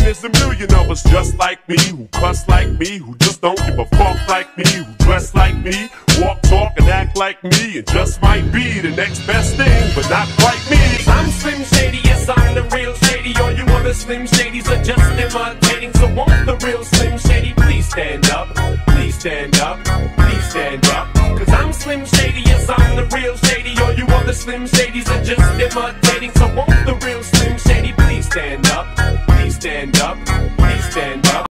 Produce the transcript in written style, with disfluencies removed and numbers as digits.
there's a million of us just like me, who cuss like me, who just don't give a fuck like me, who dress like me, walk, talk, and act like me, and just might be the next best thing, but not quite me. I'm Slim Shady, yes I'm the real Shady. All you other Slim Shadys are just imitating. So won't the real Slim Shady please stand up? Please stand up, please stand up. Cause I'm Slim Shady, yes I'm the real Shady. All you other Slim Shadys are just imitating. So won't the real Slim Shady please stand up? Please stand up, please stand up.